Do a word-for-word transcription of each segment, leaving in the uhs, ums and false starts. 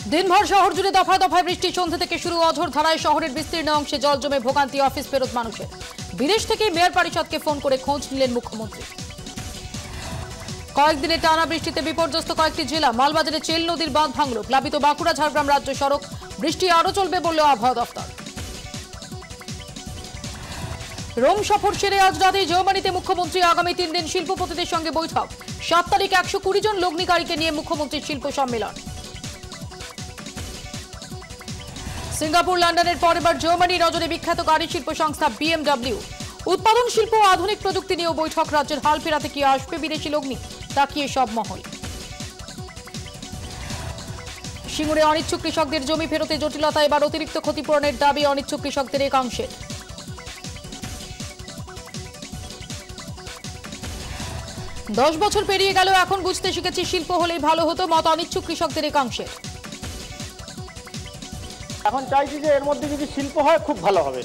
দিনভর শহর জুড়ে দফায় দফায় বৃষ্টি। সন্ধ্যা থেকে শুরু অঝোর ধারায় শহরের বিস্তীর্ণ অংশে জল জমে ভোগান্তি অফিস ফেরত মানুষের। বিদেশ থেকে মেয়র পরিষদকে ফোন করে খোঁজ নিলেন মুখ্যমন্ত্রী। কয়েকদিনের টানা বৃষ্টিতে বিপর্যস্ত কয়েকটি জেলা। মালবাজারে চেল নদীর বাঁধ ভাঙল। প্লাবিত বাঁকুড়া ঝাড়গ্রাম রাজ্য সড়ক। বৃষ্টি আরও চলবে বলল আবহাওয়া দফতর। রোম সফর সেরে আজ রাতে জার্মানিতে মুখ্যমন্ত্রী। আগামী তিন দিন শিল্পপতিদের সঙ্গে বৈঠক। সাত তারিখ একশো কুড়ি জন লগ্নিকারীকে নিয়ে মুখ্যমন্ত্রীর শিল্প সম্মেলন। সিঙ্গাপুর লন্ডনের পর এবার জার্মানি নজরে বিখ্যাত গাড়ি শিল্প সংস্থা বিএমডব্লিউ। উৎপাদন শিল্প ও আধুনিক প্রযুক্তি নিয়েও বৈঠক। রাজ্যের হাল ফেরাতে কি আসবে বিদেশি লগ্নি, তাকিয়ে সব মহল। সিঙ্গুরে অনিচ্ছুক কৃষকদের জমি ফেরতে জটিলতা। এবার অতিরিক্ত ক্ষতিপূরণের দাবি অনিচ্ছুক কৃষকদের একাংশের। দশ বছর পেরিয়ে গেল, এখন বুঝতে শিখেছি শিল্প হলেই ভালো হতো, মত অনিচ্ছুক কৃষকদের একাংশের। এখন চাইছি যে এর মধ্যে যদি শিল্প হয় খুব ভালো হবে।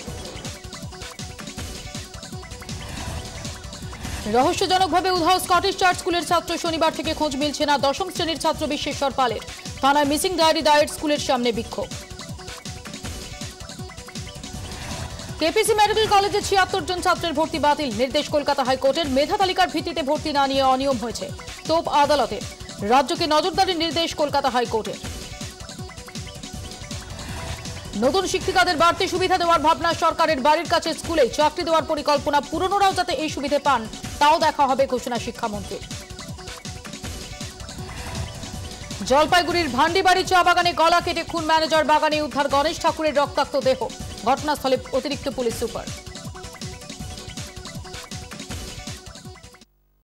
রহস্যজনকভাবে উধাও স্কটিশ চার্চ স্কুলের ছাত্র। শনিবার থেকে খোঁজ মিলছে না দশম শ্রেণীর ছাত্র বিশ্বেশ্বর পালের। থানায় মিসিং ডায়েরি দায়ের, স্কুলের সামনে বিক্ষোভ। কেপিসি মেডিকেল কলেজে ছিয়াত্তর জন ছাত্রের ভর্তি বাতিল। নির্দেশ কলকাতা হাইকোর্টের। মেধা তালিকার ভিত্তিতে ভর্তি না নিয়ে অনিয়ম হয়েছে, তোপ আদালতের। রাজ্যকে নজরদারির নির্দেশ কলকাতা হাইকোর্টের। নতুন শিক্ষিকাদের বাড়তি সুবিধা দেওয়ার ভাবনা সরকারের। বাড়ির কাছে স্কুলে চাকরি দেওয়ার পরিকল্পনা। পুরনোরাও যাতে এই সুবিধা পান তাও দেখা হবে, ঘোষণা শিক্ষামন্ত্রীর। জলপাইগুড়ির ভান্ডিবাড়ি চা বাগানে গলা কেটে খুন ম্যানেজার। বাগানে উদ্ধার গণেশ ঠাকুরের রক্তাক্ত দেহ। ঘটনাস্থলে অতিরিক্ত পুলিশ সুপার।